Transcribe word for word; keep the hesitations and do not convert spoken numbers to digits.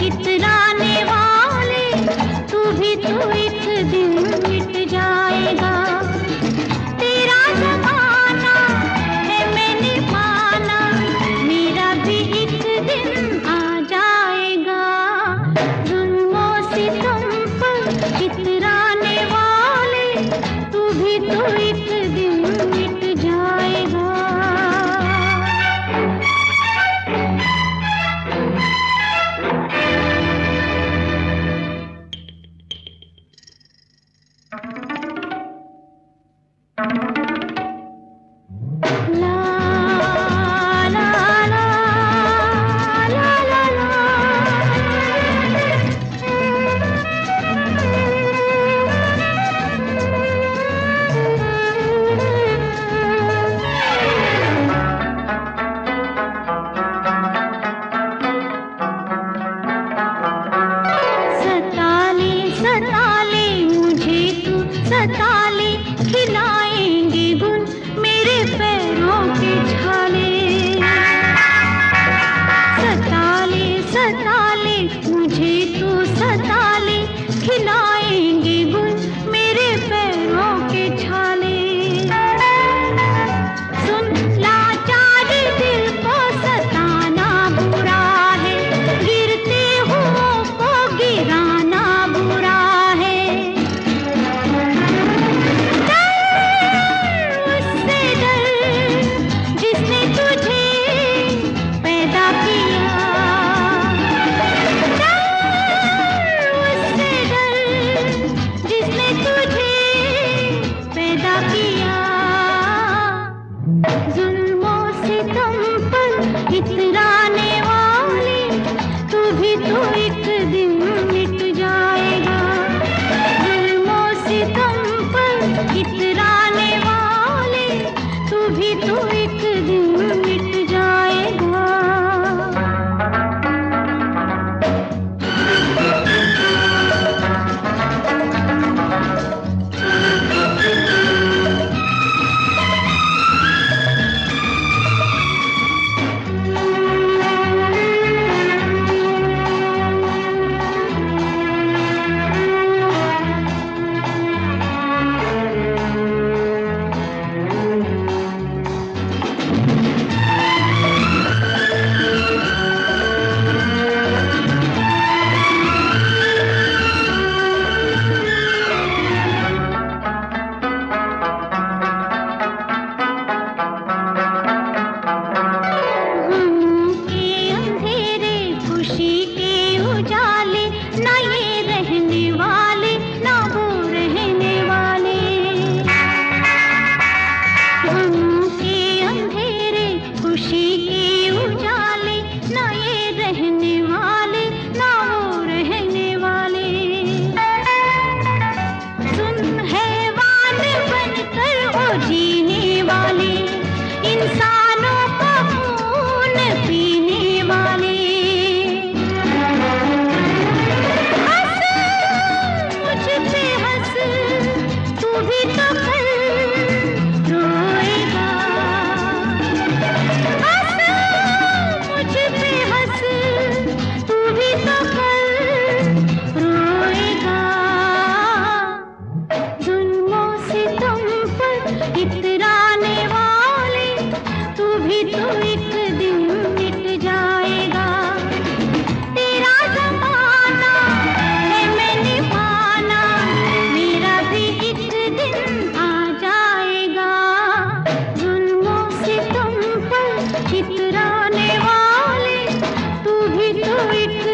इतराने वाले, तू भी तो एक दिन मिट जाएगा। तेरा जमाना है मैंने माना, मेरा भी एक दिन आ जाएगा। जुल्मों से तुम पर इतराने वाले, तू भी तो एक दिन मिट जाएगा। सताले खिलाएंगे गुल मेरे पैरों के छाले। सताले सताले मुझे तू सताले, खिलाएंगे गुल मेरे पैरों के छाले। सुन लाचार दिल को सताना बुरा है, गिरते हुओं को गिराना बुरा है। इतराने वाले, तू भी तो एक दिन मिट जाएगा। जुल्मों से तुम पर इतराने वाले, तू भी तो एक दिन मिट जाएगा। इतराने वाले, तू भी तो एक दिन मिट जाएगा। तेरा जमाना है मैंने माना, मेरा भी एक दिन आ जाएगा। जुल्मों से तुम पर इतराने वाले, तू भी तो एक